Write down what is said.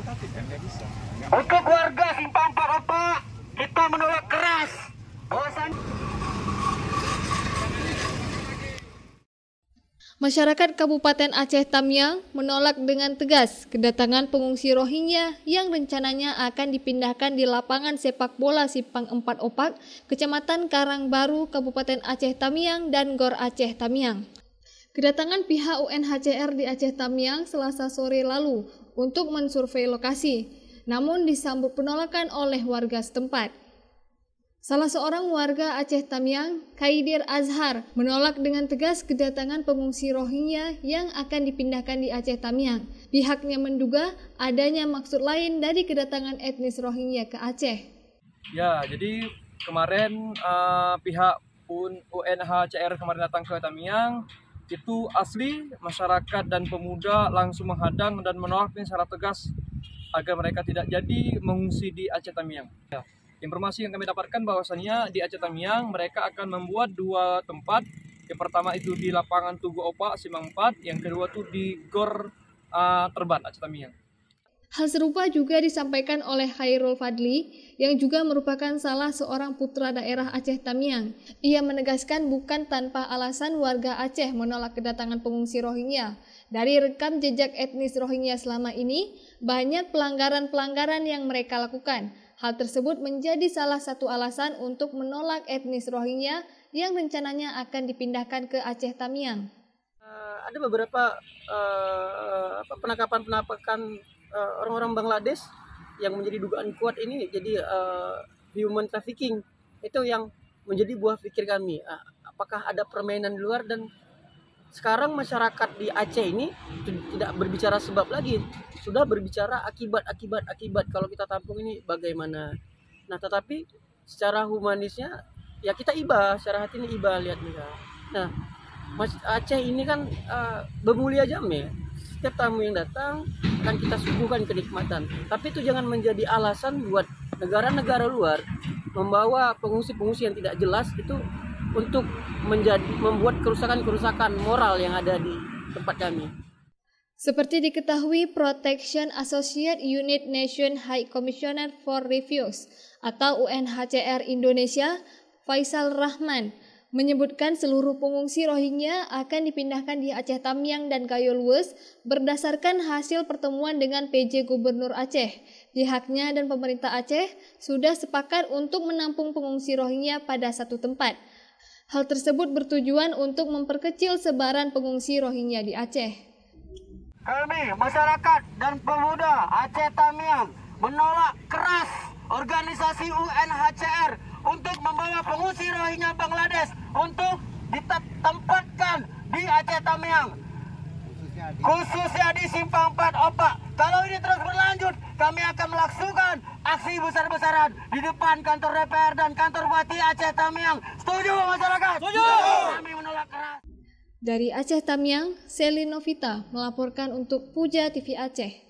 Untuk warga Simpang 4 Opak, kita menolak keras bahwasannya Masyarakat Kabupaten Aceh Tamiang menolak dengan tegas kedatangan pengungsi Rohingya yang rencananya akan dipindahkan di lapangan sepak bola Simpang 4 Opak, Kecamatan Karangbaru, Kabupaten Aceh Tamiang dan Gor Aceh Tamiang. Kedatangan pihak UNHCR di Aceh Tamiang Selasa sore lalu untuk mensurvei lokasi, namun disambut penolakan oleh warga setempat. Salah seorang warga Aceh Tamiang, Khaidir Azhar, menolak dengan tegas kedatangan pengungsi Rohingya yang akan dipindahkan di Aceh Tamiang. Pihaknya menduga adanya maksud lain dari kedatangan etnis Rohingya ke Aceh. Ya, jadi kemarin pihak UNHCR kemarin datang ke Tamiang, itu asli masyarakat dan pemuda langsung menghadang dan menolak secara tegas agar mereka tidak jadi mengungsi di Aceh Tamiang. Ya. Informasi yang kami dapatkan bahwasannya di Aceh Tamiang mereka akan membuat 2 tempat. Yang pertama itu di lapangan Tugu Opak, Simpang 4. Yang kedua itu di Gor Terbat, Aceh Tamiang. Hal serupa juga disampaikan oleh Khairul Fadli yang juga merupakan salah seorang putra daerah Aceh Tamiang. Ia menegaskan bukan tanpa alasan warga Aceh menolak kedatangan pengungsi Rohingya. Dari rekam jejak etnis Rohingya selama ini, banyak pelanggaran-pelanggaran yang mereka lakukan. Hal tersebut menjadi salah satu alasan untuk menolak etnis Rohingya yang rencananya akan dipindahkan ke Aceh Tamiang. Ada beberapa penangkapan orang-orang Bangladesh yang menjadi dugaan kuat ini jadi human trafficking. Itu yang menjadi buah pikir kami. Apakah ada permainan di luar, dan sekarang masyarakat di Aceh ini tidak berbicara sebab lagi, sudah berbicara akibat kalau kita tampung ini bagaimana. Nah, tetapi secara humanisnya ya kita iba, secara hati ini iba lihat nih. Nah, Aceh ini kan bermulia jamnya. Setiap tamu yang datang akan kita suguhkan kenikmatan. Tapi itu jangan menjadi alasan buat negara-negara luar membawa pengungsi-pengungsi yang tidak jelas itu untuk membuat kerusakan-kerusakan moral yang ada di tempat kami. Seperti diketahui, Protection Associate Unit Nation High Commissioner for Refugees atau UNHCR Indonesia, Faisal Rahman, menyebutkan seluruh pengungsi Rohingya akan dipindahkan di Aceh Tamiang dan Kayolwes berdasarkan hasil pertemuan dengan PJ Gubernur Aceh. Pihaknya dan pemerintah Aceh sudah sepakat untuk menampung pengungsi Rohingya pada satu tempat. Hal tersebut bertujuan untuk memperkecil sebaran pengungsi Rohingya di Aceh. kami, masyarakat dan pemuda Aceh Tamiang menolak keras organisasi UNHCR untuk membawa pengungsi Rohingya Bangladesh untuk ditempatkan di Aceh Tamiang, khususnya di Simpang 4 Opak. Kalau ini terus berlanjut, kami akan melakukan aksi besar-besaran di depan kantor DPR dan kantor Bupati Aceh Tamiang. Setuju masyarakat? Setuju! Kami menolak keras. Dari Aceh Tamiang, Selin Novita melaporkan untuk Puja TV Aceh.